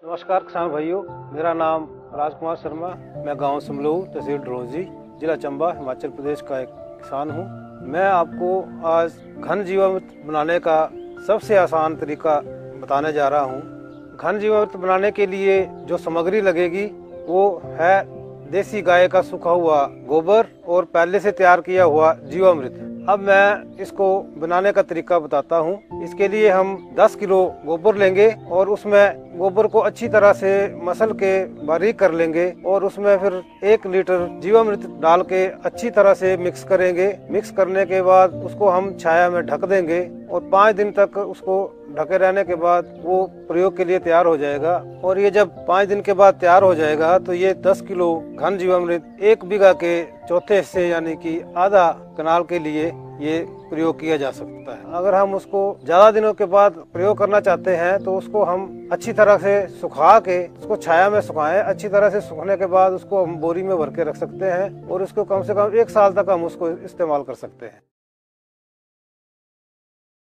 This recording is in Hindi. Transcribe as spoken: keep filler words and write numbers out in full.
नमस्कार किसान भाइयों, मेरा नाम राजकुमार शर्मा। मैं गांव समलऊ, तहसील ड्रोजी, जिला चंबा, हिमाचल प्रदेश का एक किसान हूं। मैं आपको आज घन जीवामृत बनाने का सबसे आसान तरीका बताने जा रहा हूं। घन जीवामृत बनाने के लिए जो सामग्री लगेगी वो है देसी गाय का सूखा हुआ गोबर और पहले से तैयार किया हुआ जीवामृत। अब मैं इसको बनाने का तरीका बताता हूँ। इसके लिए हम दस किलो गोबर लेंगे और उसमें गोबर को अच्छी तरह से मसल के बारीक कर लेंगे और उसमें फिर एक लीटर जीवामृत डाल के अच्छी तरह से मिक्स करेंगे। मिक्स करने के बाद उसको हम छाया में ढक देंगे और पाँच दिन तक उसको ढके रहने के बाद वो प्रयोग के लिए तैयार हो जाएगा। और ये जब पाँच दिन के बाद तैयार हो जाएगा तो ये दस किलो घन जीवामृत एक बीघा के चौथे हिस्से यानी कि आधा कनाल के लिए ये प्रयोग किया जा सकता है। अगर हम उसको ज्यादा दिनों के बाद प्रयोग करना चाहते हैं तो उसको हम अच्छी तरह से सुखा के उसको छाया में सुखाएं। अच्छी तरह से सूखने के बाद उसको हम बोरी में भर के रख सकते हैं और उसको कम से कम एक साल तक हम उसको इस्तेमाल कर सकते हैं।